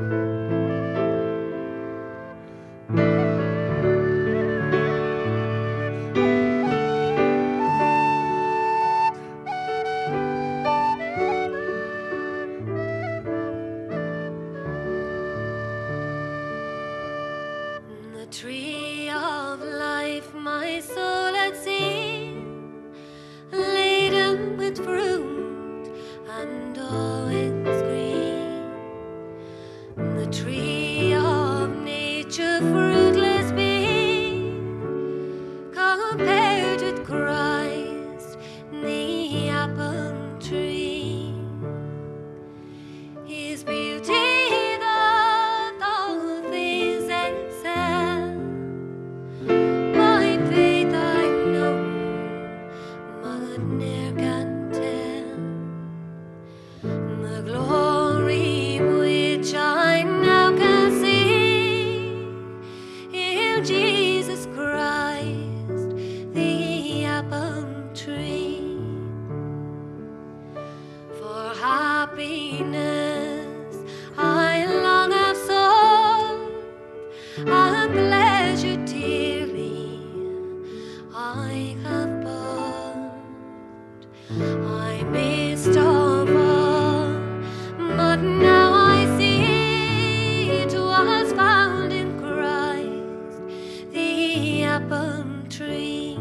Tree of life, my soul had seen, laden with fruit and all its green. The tree of nature, fruitless being, compared with Christ, the apple tree. His beauty Jesus Christ, the apple tree. For happiness I long have sought, and pleasure dearly I have bought. I missed of all, but now I see 'twas found in Christ, the apple tree.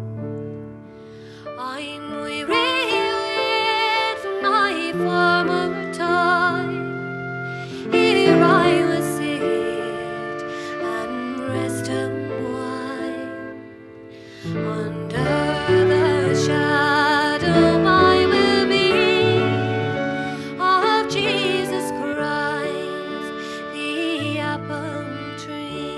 I'm weary with my former toil. Here I will sit and rest a while. Under the shadow I will be of Jesus Christ, the apple tree.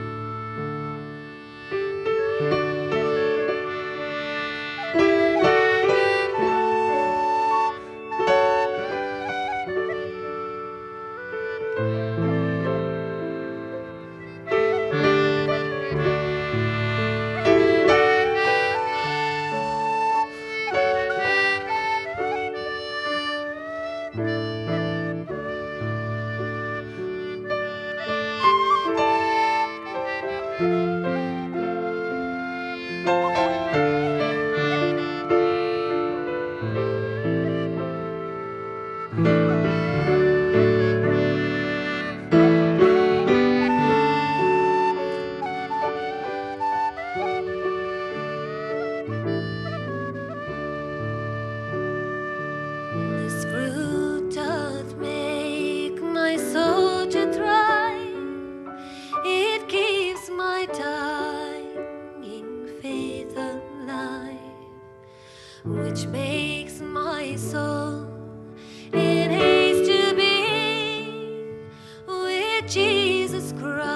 This fruit doth make my soul to thrive. It keeps my dying faith alive, which makes my soul in haste to be with Jesus Christ.